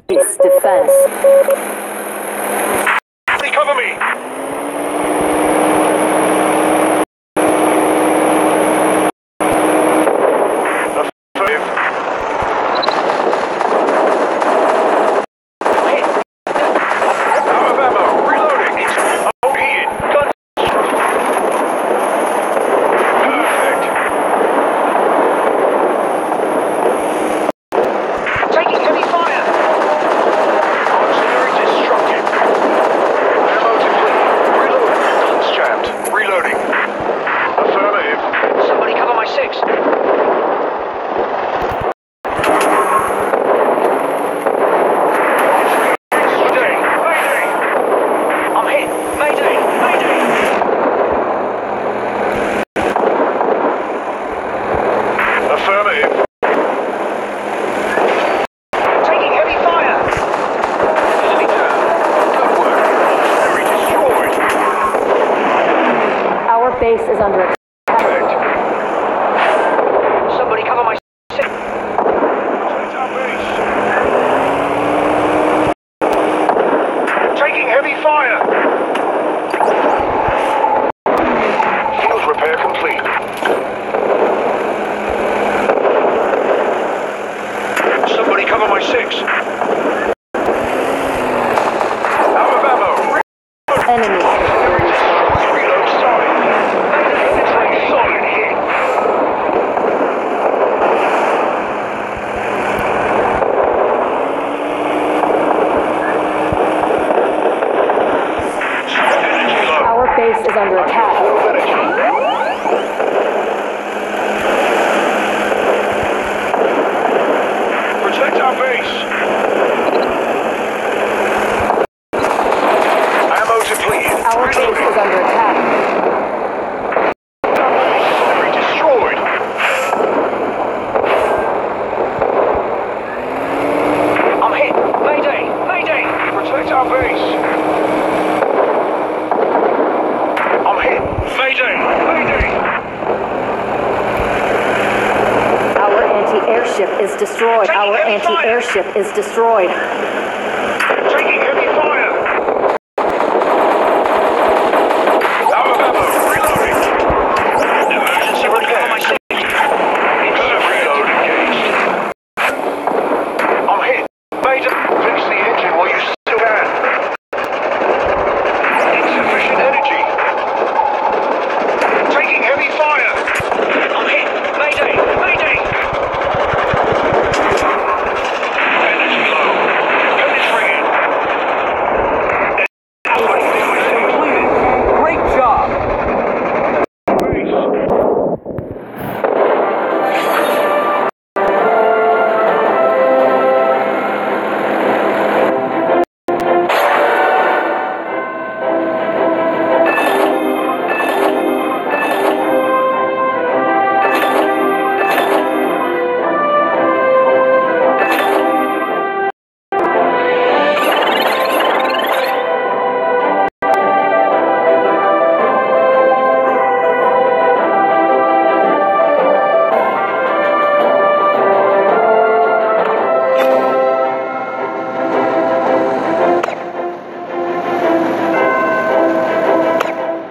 base defense. Cover me! Base is under attack. Somebody cover my six. Taking heavy fire. Field repair complete. Somebody cover my six. Out of ammo. Enemy. Base is under attack. Protect our base. Ammo depleted. Our base is under attack. Enemy destroyed. I'm hit. Mayday! Mayday! Protect our base. Mayday! Mayday! Our anti-airship is destroyed. Our anti-airship is destroyed. Taking